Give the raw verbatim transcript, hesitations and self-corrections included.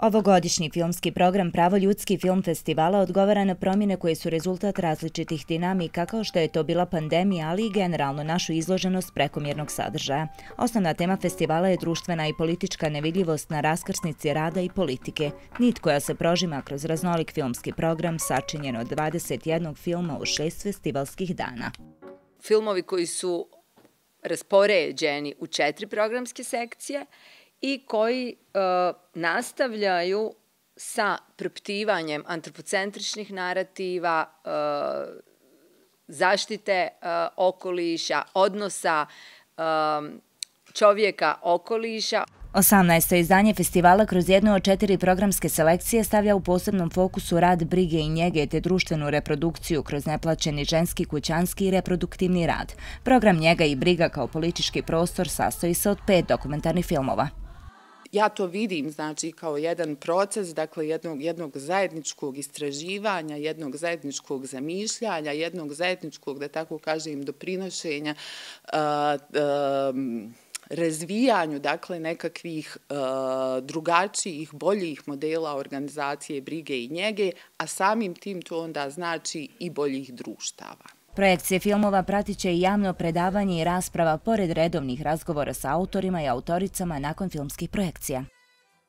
Ovogodišnji filmski program Pravo ljudski film festivala odgovara na promjene koje su rezultat različitih dinamika kao što je to bila pandemija, ali i generalno našu izloženost prekomjernog sadržaja. Osnovna tema festivala je društvena i politička nevidljivost na raskrsnici rada i politike, nit koja se prožima kroz raznolik filmski program sačinjen od dvadeset jednog filma u šest festivalskih dana. Filmovi koji su raspoređeni u četiri programske sekcije i koji uh, nastavljaju sa propitivanjem antropocentričnih narativa, uh, zaštite uh, okoliša, odnosa uh, čovjeka okoliša. osamnaesto izdanje festivala kroz jednu od četiri programske selekcije stavlja u posebnom fokusu rad, brige i njege te društvenu reprodukciju kroz neplaćeni ženski, kućanski i reproduktivni rad. Program Njega i briga kao politički prostor sastoji se od pet dokumentarnih filmova. Ja to vidim, znači, kao jedan proces, dakle, jednog, jednog zajedničkog istraživanja, jednog zajedničkog zamišljanja, jednog zajedničkog, da tako kažem, doprinošenja uh, uh, razvijanju, dakle, nekakvih uh, drugačijih, boljih modela organizacije, brige i njege, a samim tim to onda znači i boljih društava. Projekcije filmova pratit će i javno predavanje i rasprava pored redovnih razgovora sa autorima i autoricama nakon filmskih projekcija.